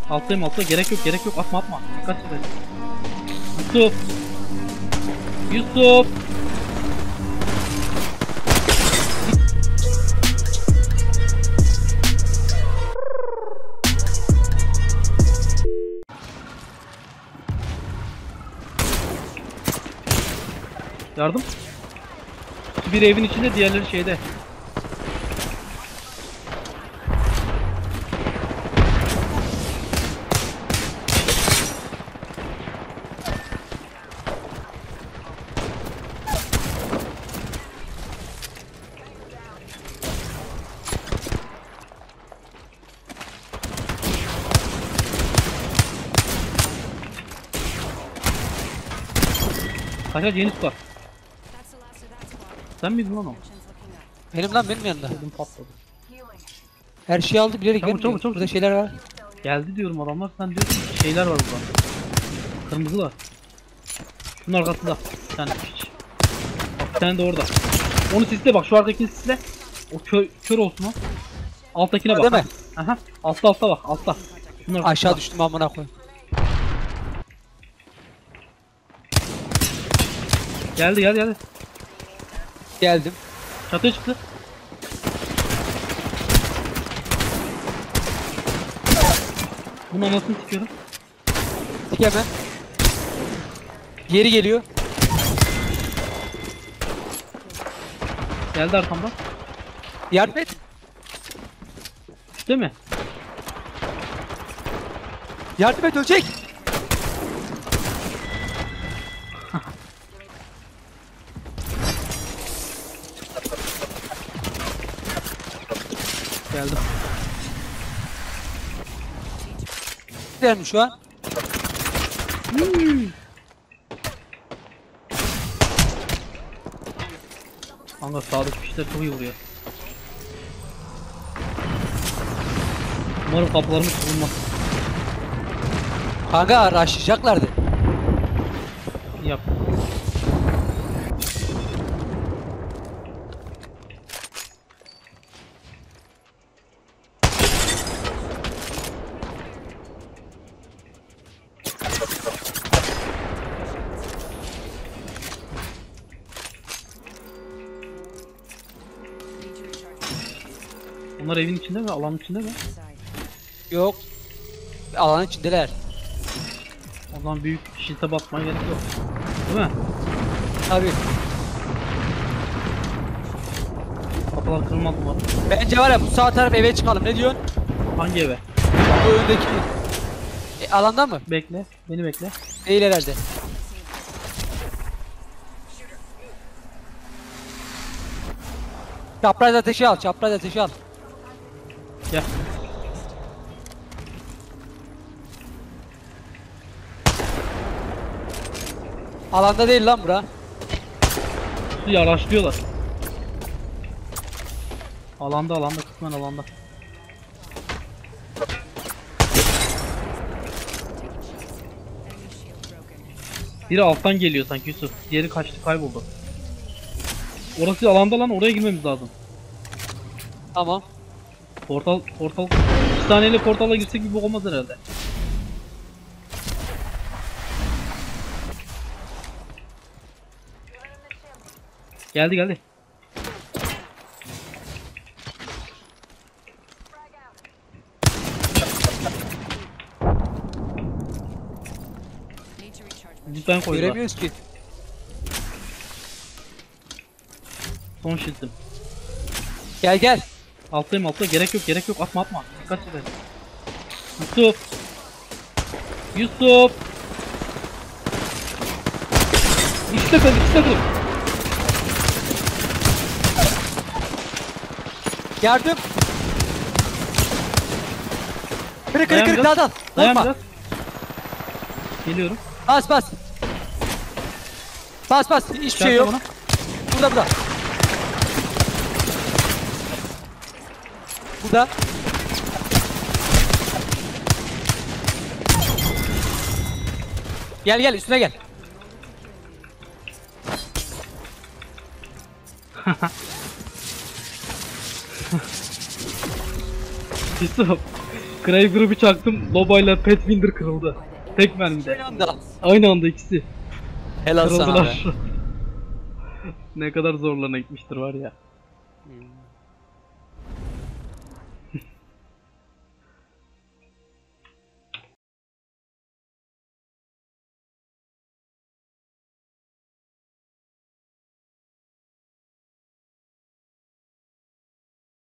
Alttayım altta. Gerek yok gerek yok. Atma atma. Dikkat et. Yusuf. Yusuf. Yardım. Bir evin içinde, diğerleri şeyde. Kaçak yeni tutar. Sen miydin lan o? Benim lan, benim yanımda. Dedim patladı. Her şeyi aldı, bilerek Çabuk, gelmiyor. çabuk, çabuk. Burada şeyler var. Geldi diyorum adamlar, sen diyorsun ki şeyler var burada. Kırmızılar. Şunun arkasında. Bir tane piç. Bak bir tane de orada. Onu sisle bak, şu arkadakini sisle. O kör olsun o. Alttakine bak. Değil mi? Aha. Altta bak, altta. Şunun Aşağı düştüm amına koy. Geldi. Geldim. Çatıya çıktı. Bunun anasını sikiyorum. Sik hemen. Geri geliyor. Geldi arkamdan. Yardım et. Üstte mi? Yardım et, ölecek. Geldim. Gidelim şu an. Kanka sağdaki pişler çok iyi vuruyor. Umarım kapılarımız kırılmaz. Kanka rushlayacaklardı. Yap. Onlar evin içinde mi? Alanın içinde mi? Yok. Alanın içindeler. O zaman büyük şilte basmaya gerek yok. Değil mi? Tabii. Kapılar kırılmaz umarım. Bence var ya, bu sağ taraf eve çıkalım. Ne diyorsun? Hangi eve? Bu öndeki. Alanda mı? Bekle. Beni bekle. Değil herhalde. Çapraz ateşi al. Çapraz ateşi al. Gel. Alanda değil lan bura. Su yaraşlıyorlar. Alanda kısmen alanda. Biri alttan geliyor sanki Yusuf. Diğeri kaçtı, kayboldu. Orası alanda lan, oraya girmemiz lazım. Tamam. Portal 2 saniyeyle portala girsek bir bok olmaz herhalde. Geldi. Lütfen koydular. Göremiyoruz ki. Son şiltim. Gel. Alttayım altta. Gerek yok. Atma. Dikkat et. Yusuf. İkisi de kırık. Yardım. Kırık Dayan biraz. dağdan. Dayan Korkma. biraz. Geliyorum. Bas. Hiçbir şey yok. Bana. Burada. Gel üstüne gel. Yusuf. Krager'ı bir çaktım. Lobayla Pathfinder kırıldı. Tek mermide. Aynı anda. Aynı anda ikisi. Helal sana be. Kırıldılar. Ne kadar zorlarına gitmiştir var ya. Hmm.